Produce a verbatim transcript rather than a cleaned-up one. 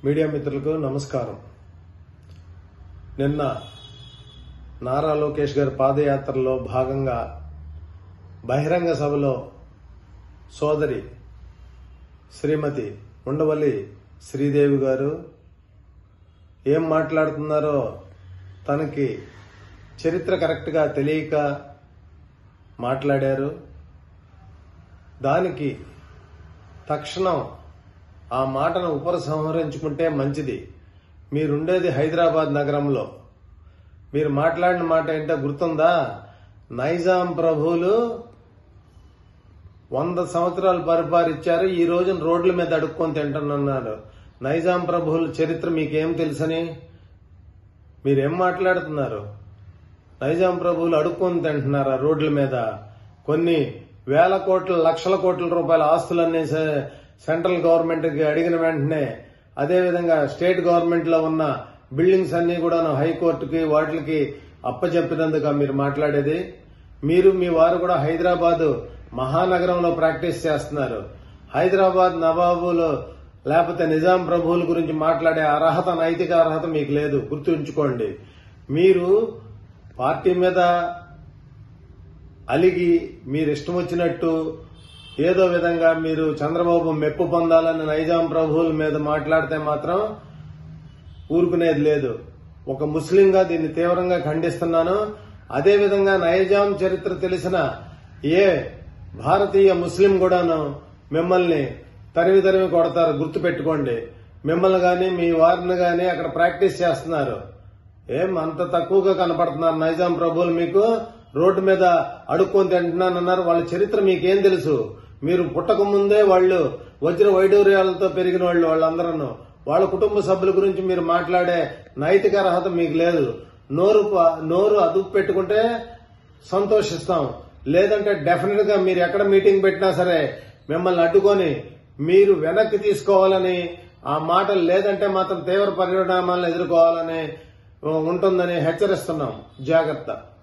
Media మిత్రులకు నమస్కారం. నిన్న నారా లోకేష్ గారి పాదయాత్రలో భాగంగా బహిరంగ సభలో సోదరి శ్రీమతి ఉండవల్లి శ్రీదేవి గారు ఏం మాట్లాడుతున్నారో తనకి చరిత్ర కరెక్ట్ గా తెలియక మాట్లాడారు. దానికి తక్షణం ఆ మాటను ఉపసంహరించుకుంటే మంచిది. మీరుండేది హైదరాబాద్ నగరంలో. మీరు మాట్లాడిన మాట ఏంటో గుర్తుందా? నైజాం ప్రభువులు వంద సంవత్సరాలు పరిపాలించారు, ఈ రోజున రోడ్ల మీద అడుక్కొని తింటున్నారు. నైజాం ప్రభువుల చరిత్ర మీకేం తెలుసని మీరేం మాట్లాడుతున్నారు? నైజాం ప్రభువులు అడుక్కొని తింటున్నారా రోడ్ల మీద? కొన్ని వేల కోట్ల లక్షల కోట్ల రూపాయల ఆస్తులన్నీ సెంట్రల్ గవర్నమెంట్ కి అడిగిన వెంటనే, అదేవిధంగా స్టేట్ గవర్నమెంట్ లో ఉన్న బిల్డింగ్స్ అన్ని కూడా హైకోర్టుకి వాటికి అప్పచెప్పినందుకు మీరు మాట్లాడేది. మీరు మీ వారు కూడా హైదరాబాద్ మహానగరంలో ప్రాక్టీస్ చేస్తున్నారు. హైదరాబాద్ నవాబులు లేకపోతే నిజాం ప్రభువుల గురించి మాట్లాడే అర్హత, నైతిక అర్హత మీకు లేదు. గుర్తుంచుకోండి. మీరు పార్టీ మీద అలిగి మీరు ఇష్టం వచ్చినట్టు ఏదో విధంగా మీరు చంద్రబాబు మెప్పు పొందాలని నైజాం ప్రభువుల మీద మాట్లాడితే మాత్రం ఊరుకునేది లేదు. ఒక ముస్లింగా దీన్ని తీవ్రంగా ఖండిస్తున్నాను. అదేవిధంగా నైజాం చరిత్ర తెలిసిన ఏ భారతీయ ముస్లిం కూడాను మిమ్మల్ని తరిమి తరిమి కొడతారు. గుర్తుపెట్టుకోండి. మిమ్మల్ని గాని మీ వారిని గాని అక్కడ ప్రాక్టీస్ చేస్తున్నారు. ఏం అంత తక్కువగా కనపడుతున్నారు నైజాం ప్రభువులు? మీకు రోడ్డు మీద అడుక్కొని తింటున్నానన్నారు. వాళ్ళ చరిత్ర మీకేం తెలుసు? మీరు పుట్టక ముందే వాళ్ళు వజ్ర వైడూర్యాలతో పెరిగిన వాళ్ళు. వాళ్ళందరూ వాళ్ళ కుటుంబ సభ్యుల గురించి మీరు మాట్లాడే నైతిక అర్హత మీకు లేదు. నోరు నోరు అదుపు పెట్టుకుంటే సంతోషిస్తాం. లేదంటే డెఫినెట్ గా మీరు ఎక్కడ మీటింగ్ పెట్టినా సరే మిమ్మల్ని అడ్డుకొని మీరు వెనక్కి తీసుకోవాలని ఆ మాటలు, లేదంటే మాత్రం తీవ్ర పరిణామాలను ఎదుర్కోవాలని ఉంటుందని హెచ్చరిస్తున్నాం. జాగ్రత్త.